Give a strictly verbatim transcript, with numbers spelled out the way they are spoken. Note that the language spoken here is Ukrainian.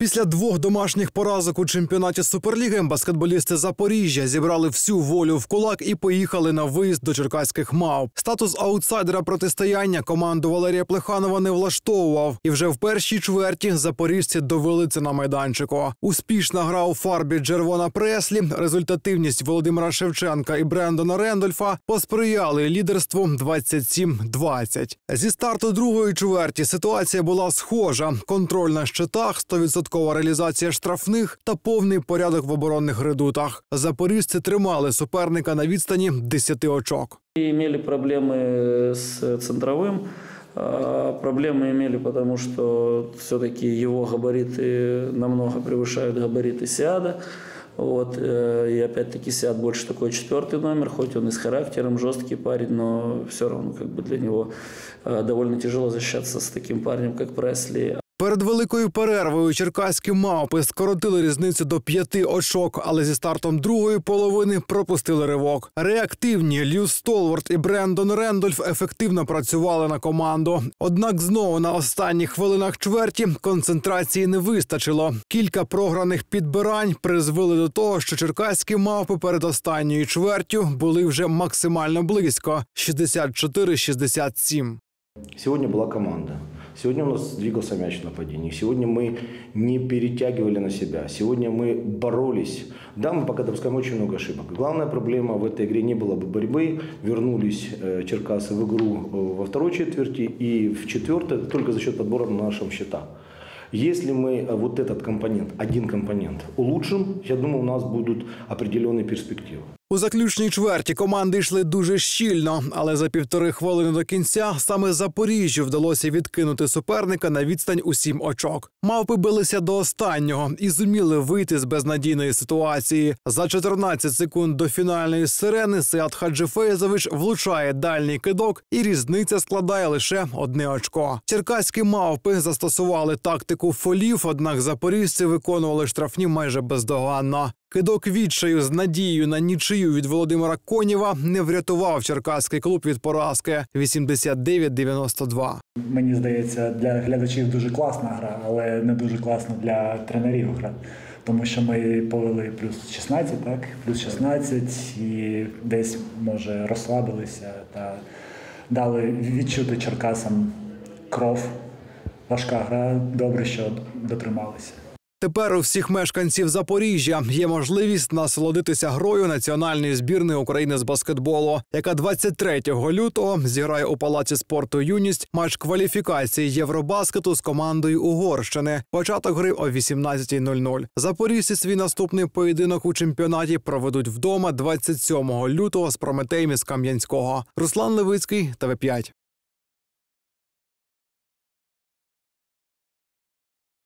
Після двох домашніх поразок у чемпіонаті Суперліги баскетболісти Запоріжжя зібрали всю волю в кулак і поїхали на виїзд до черкаських «Мавп». Статус аутсайдера протистояння команду Валерія Плеханова не влаштовував. І вже в першій чверті запоріжці довели це на майданчику. Успішна гра у фарбі Джервона Преслі, результативність Володимира Шевченка і Брендона Рендольфа посприяли лідерству двадцять сім двадцять. Зі старту другої чверті ситуація була схожа. Контроль на щитах, сто відсотків реалізація штрафних та повний порядок в оборонних редутах. Запоріжці тримали суперника на відстані десяти очок. Имели проблемы с центровым. Проблемы имели, потому что все-таки его габариты намного превышают габариты Сиада. Вот. И опять-таки Сиад больше такой четвертый номер, хоть он и с характером, жесткий парень, но все равно как бы для него довольно тяжело защищаться с таким парнем, как Пресли. Перед великою перервою черкаські «Мавпи» скоротили різницю до п'яти очок, але зі стартом другої половини пропустили ривок. Реактивні Лью Столварт і Брендон Рендольф ефективно працювали на команду. Однак знову на останніх хвилинах чверті концентрації не вистачило. Кілька програних підбирань призвели до того, що черкаські «Мавпи» перед останньою чвертю були вже максимально близько – шістдесят чотири шістдесят сім. Сегодня была команда. Сегодня у нас двигался мяч в нападении. Сегодня мы не перетягивали на себя. Сегодня мы боролись. Да, мы пока допускаем очень много ошибок. Главная проблема в этой игре не было бы борьбы. Вернулись э, черкасы в игру э, во второй четверти и в четвертой только за счет подбора на нашем счета. Если мы э, вот этот компонент, один компонент улучшим, я думаю, у нас будут определенные перспективы. У заключній чверті команди йшли дуже щільно, але за півтори хвилини до кінця саме Запоріжжю вдалося відкинути суперника на відстань у сім очок. «Мавпи» билися до останнього і зуміли вийти з безнадійної ситуації. За чотирнадцять секунд до фінальної сирени Сеат Хаджифейзович влучає дальній кидок, і різниця складає лише одне очко. Черкаські «Мавпи» застосували тактику фолів, однак запоріжці виконували штрафні майже бездоганно. Кидок відчаю з надією на нічию від Володимира Конєва не врятував черкаський клуб від поразки вісімдесят дев'ять дев'яносто два. Мені здається, для глядачів дуже класна гра, але не дуже класно для тренерів гра. Тому що ми повели плюс шістнадцять, так? Плюс шістнадцять і десь, може, розслабилися та дали відчути черкасам кров. Важка гра, добре, що дотрималися. Тепер у всіх мешканців Запоріжжя є можливість насолодитися грою національної збірної України з баскетболу, яка двадцять третього лютого зіграє у Палаці спорту «Юність» матч кваліфікації Євробаскету з командою Угорщини. Початок гри о вісімнадцятій нуль нуль. Запоріжці свій наступний поєдинок у чемпіонаті проведуть вдома двадцять сьомого лютого з «Прометеєм» із Кам'янського. Руслан Левицький, Т В п'ять.